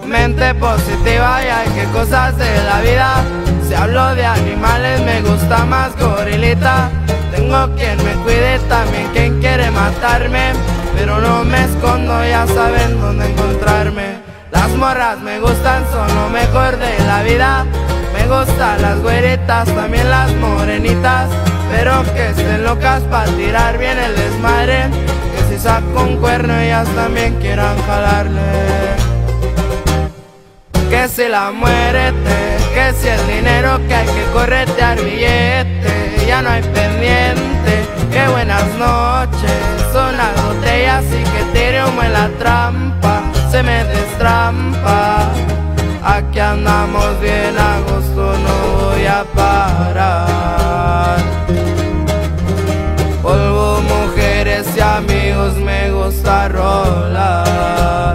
mente positiva, ya que cosas de la vida. Si hablo de animales me gusta más gorilita. Tengo quien me cuide, también quien quiere matarme, pero no me escondo, ya saben dónde encontrarme. Las morras me gustan, son lo mejor de la vida. Me gustan las güeritas, también las morenitas, pero que estén locas para tirar bien el desmadre. Que si saco un cuerno ellas también quieran jalarle. Que si la muerte, que si el dinero, que hay que corretear billete, ya no hay pendiente. Que buenas noches, son las botellas y que tire humo en la trampa, se me destrampa. Aquí andamos bien a gusto, no voy a parar. Polvo, mujeres y amigos, me gusta rolar.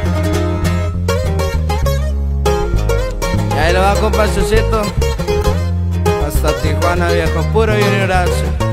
Y ahí lo va, compa Chuchito, hasta Tijuana, viejo, puro Junior H.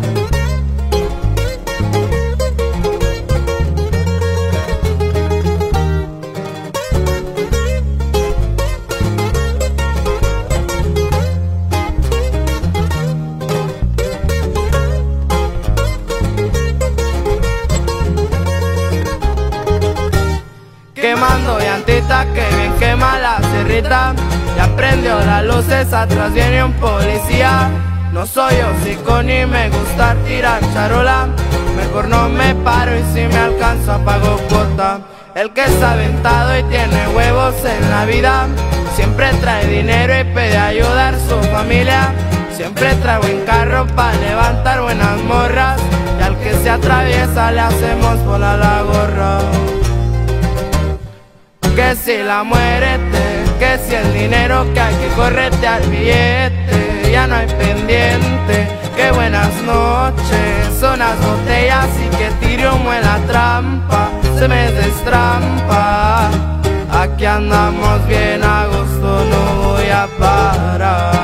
Quemando llantita, que bien quema la cerrita. Ya prendió las luces, atrás viene un policía. No soy hocico ni me gusta tirar charola, mejor no me paro y si me alcanzo pago cuota. El que es aventado y tiene huevos en la vida, siempre trae dinero y pide ayudar a su familia. Siempre trae buen carro para levantar buenas morras, y al que se atraviesa le hacemos volar la gorra. Que si la muerte, que si el dinero, que hay que corretear billete, ya no hay pendiente. Que buenas noches, son las botellas y que tire humo en la trampa, se me destrampa. Aquí andamos bien a gusto, no voy a parar.